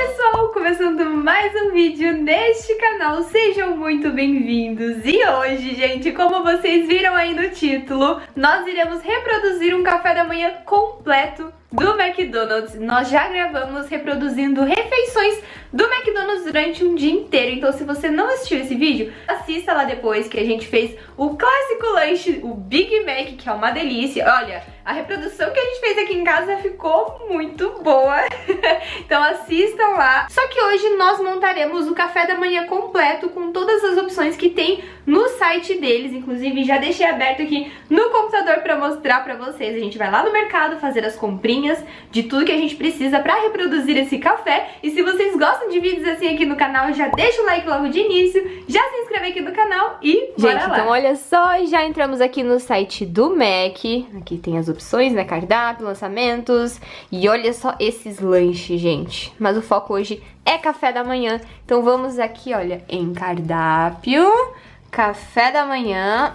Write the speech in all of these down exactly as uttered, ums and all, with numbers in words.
pessoal, começando mais um vídeo neste canal, sejam muito bem-vindos. E hoje, gente, como vocês viram aí no título, nós iremos reproduzir um café da manhã completo do McDonald's. Nós já gravamos reproduzindo refeições do McDonald's durante um dia inteiro, então se você não assistiu esse vídeo, assista lá depois, que a gente fez o clássico lanche, o Big Mac, que é uma delícia. Olha, a reprodução que a gente fez aqui em casa ficou muito boa, então assistam lá. Só que hoje nós montaremos o café da manhã completo com todas as opções que tem no site deles, inclusive já deixei aberto aqui no computador pra mostrar pra vocês. A gente vai lá no mercado fazer as comprinhas de tudo que a gente precisa pra reproduzir esse café. E se vocês gostam de vídeos assim aqui no canal, já deixa o like logo de início, já se inscreve aqui no canal e bora gente, lá. Então olha só, já entramos aqui no site do Mac. Aqui tem as opções, né, cardápio, lançamentos. E olha só esses lanches, gente. Mas o foco hoje é café da manhã. Então vamos aqui, olha, em cardápio, café da manhã.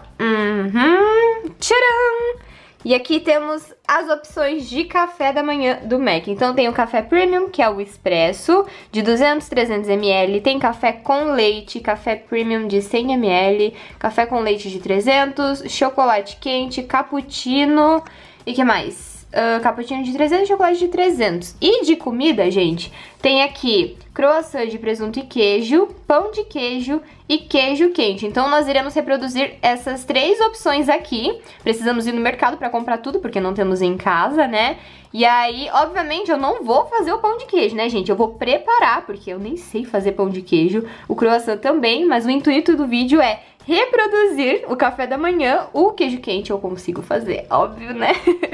Uhum. Tcharam! E aqui temos as opções de café da manhã do Mac. Então tem o café premium, que é o expresso, de duzentos, trezentos mililitros. Tem café com leite, café premium de cem mililitros, café com leite de trezentos, chocolate quente, cappuccino e que mais? Uh, cappuccino de trezentos, chocolate de trezentos. E de comida, gente, tem aqui croissant de presunto e queijo, pão de queijo e queijo quente. Então nós iremos reproduzir essas três opções aqui. Precisamos ir no mercado pra comprar tudo, porque não temos em casa, né? E aí, obviamente, eu não vou fazer o pão de queijo, né, gente? Eu vou preparar, porque eu nem sei fazer pão de queijo. O croissant também, mas o intuito do vídeo é reproduzir o café da manhã. O queijo quente eu consigo fazer, óbvio, né?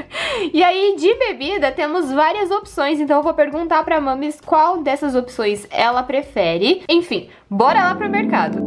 E aí, de bebida, temos várias opções, então eu vou perguntar pra Mamis qual dessas opções ela prefere. Enfim, bora lá pro mercado.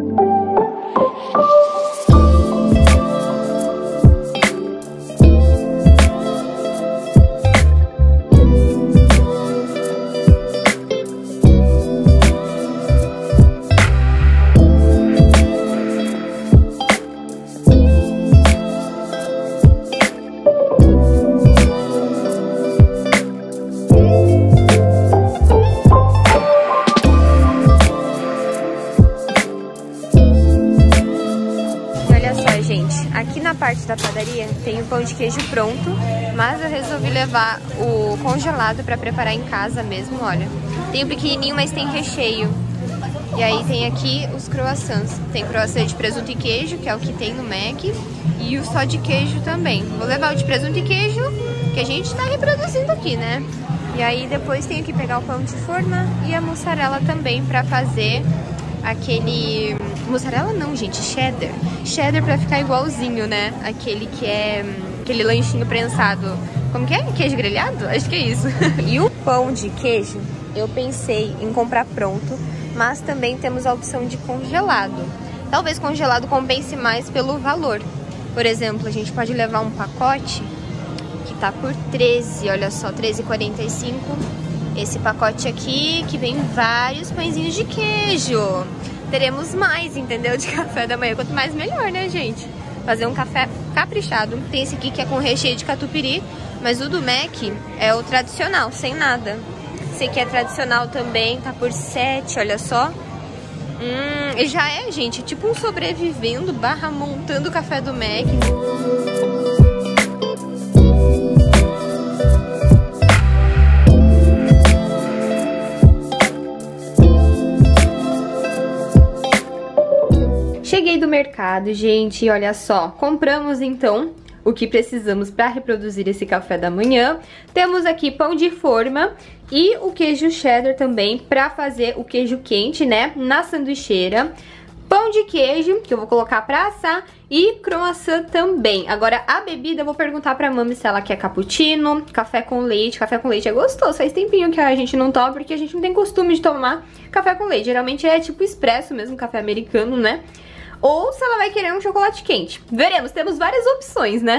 Aqui na parte da padaria tem o pão de queijo pronto, mas eu resolvi levar o congelado pra preparar em casa mesmo, olha. Tem o pequenininho, mas tem recheio. E aí tem aqui os croissants. Tem croissant de presunto e queijo, que é o que tem no Mac, e o só de queijo também. Vou levar o de presunto e queijo, que a gente tá reproduzindo aqui, né? E aí depois tenho que pegar o pão de forma e a mussarela também pra fazer aquele... Mussarela não, gente, cheddar. Cheddar pra ficar igualzinho, né? Aquele que é... aquele lanchinho prensado. Como que é? Queijo grelhado? Acho que é isso. E o pão de queijo, eu pensei em comprar pronto, mas também temos a opção de congelado. Talvez congelado compense mais pelo valor. Por exemplo, a gente pode levar um pacote que tá por treze, olha só, treze e quarenta e cinco. Esse pacote aqui que vem vários pãezinhos de queijo. Teremos mais, entendeu? De café da manhã. Quanto mais, melhor, né, gente? Fazer um café caprichado. Tem esse aqui que é com recheio de catupiry, mas o do Mac é o tradicional, sem nada. Esse aqui é tradicional também, tá por sete, olha só. Hum, já é, gente, tipo um sobrevivendo barra montando o café do Mac. Cheguei do mercado, gente, olha só, compramos então o que precisamos para reproduzir esse café da manhã. Temos aqui pão de forma e o queijo cheddar também para fazer o queijo quente, né, na sanduicheira. Pão de queijo, que eu vou colocar para assar, e croissant também. Agora, a bebida, eu vou perguntar pra Mami se ela quer cappuccino, café com leite. Café com leite é gostoso, faz tempinho que a gente não toma, porque a gente não tem costume de tomar café com leite. Geralmente é tipo expresso mesmo, café americano, né? Ou se ela vai querer um chocolate quente. Veremos, temos várias opções, né?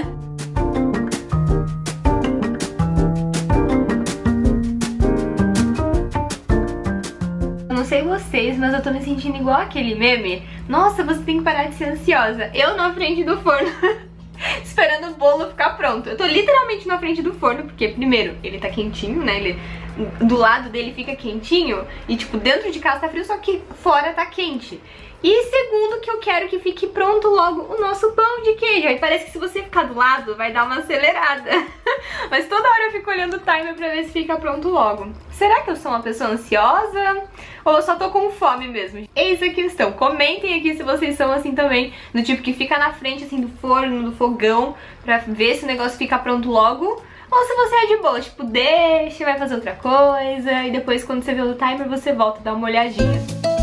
Eu não sei vocês, mas eu tô me sentindo igual aquele meme. Nossa, você tem que parar de ser ansiosa. Eu na frente do forno, esperando o bolo bolo ficar pronto. Eu tô literalmente na frente do forno, porque primeiro, ele tá quentinho, né? Ele, do lado dele fica quentinho e tipo, dentro de casa tá frio, só que fora tá quente. E segundo, que eu quero que fique pronto logo o nosso pão de queijo. Aí parece que se você ficar do lado, vai dar uma acelerada. Mas toda hora eu fico olhando o timer pra ver se fica pronto logo. Será que eu sou uma pessoa ansiosa? Ou eu só tô com fome mesmo? Eis a questão. Comentem aqui se vocês são assim também, do tipo que fica na frente assim do forno, do fogão, pra ver se o negócio fica pronto logo. Ou se você é de boa, tipo, deixa, vai fazer outra coisa, e depois quando você vê o timer você volta, dá uma olhadinha.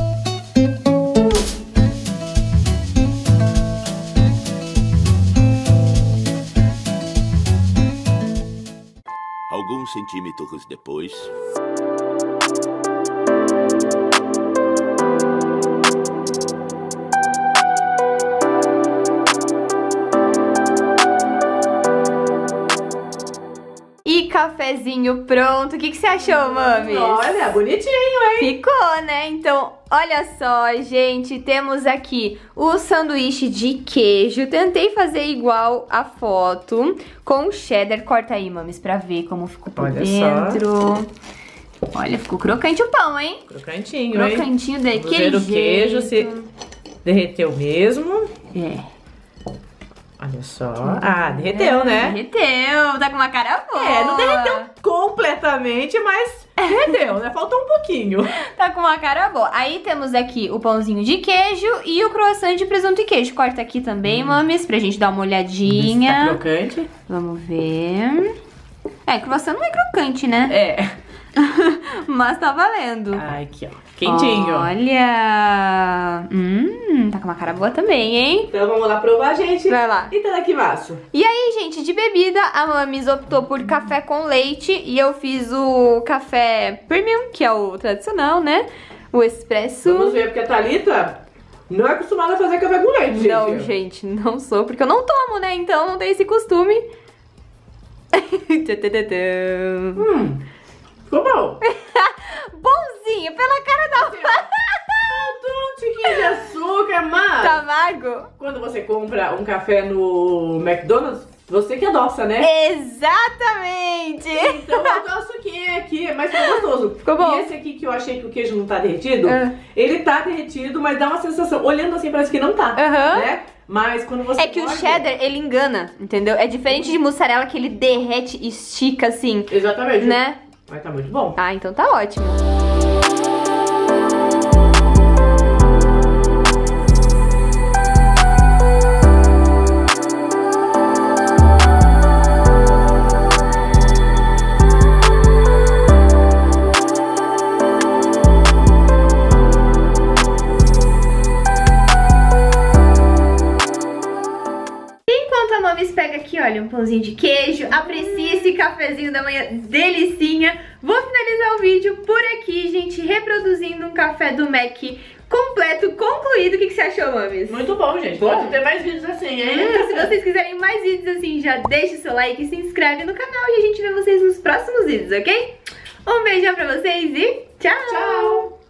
Alguns centímetros depois... E cafezinho pronto. O que, que você achou, Mamis? Olha, bonitinho, hein? Ficou, né? Então, olha só, gente. Temos aqui o sanduíche de queijo. Tentei fazer igual a foto com cheddar. Corta aí, Mamis, pra ver como ficou por olha dentro. Só. Olha, ficou crocante o pão, hein? Crocantinho, Crocantinho hein? daquele jeito. jeito. O queijo se derreteu mesmo. É. Olha só. Ah, derreteu, é, né? Derreteu. Tá com uma cara boa. É, não derreteu completamente, mas derreteu, né? Faltou um pouquinho. Tá com uma cara boa. Aí temos aqui o pãozinho de queijo e o croissant de presunto e queijo. Corta aqui também, hum. Mamis, pra gente dar uma olhadinha. Tá crocante. Vamos ver. É, croissant não é crocante, né? É. Mas tá valendo. Ai, aqui, ó. Quentinho. Olha. Hum, tá com uma cara boa também, hein? Então vamos lá provar, gente. Vai lá. Itadakimasu. E aí, gente, de bebida, a Mamis optou por café com leite. E eu fiz o café premium, que é o tradicional, né? O expresso. Vamos ver, porque a Thalita não é acostumada a fazer café com leite, gente. Não, gente, não sou, porque eu não tomo, né? Então não tem esse costume. hum, ficou bom. Bonzinho, pela cara da... Faltou um tiquinho de açúcar, mas... Tá amargo? Quando você compra um café no McDonald's, você que adoça, né? Exatamente! Então faltou açuquinha aqui, mas ficou gostoso. Ficou bom. E esse aqui que eu achei que o queijo não tá derretido, É. ele tá derretido, mas dá uma sensação, olhando assim parece que não tá, Aham. né? Mas quando você É que morde... o cheddar, ele engana, entendeu? É diferente de mussarela que ele derrete e estica assim, Exatamente. né? Mas tá muito bom. Ah, então tá ótimo. Pega aqui, olha, um pãozinho de queijo, aprecie esse cafezinho da manhã, delicinha. Vou finalizar o vídeo por aqui, gente, reproduzindo um café do Mac completo, concluído. O que, que você achou, Mamis? Muito bom, gente. Pode ter mais vídeos assim, hein? Hum, se vocês quiserem mais vídeos assim, já deixa o seu like e se inscreve no canal e a gente vê vocês nos próximos vídeos, ok? Um beijão pra vocês e tchau! Tchau!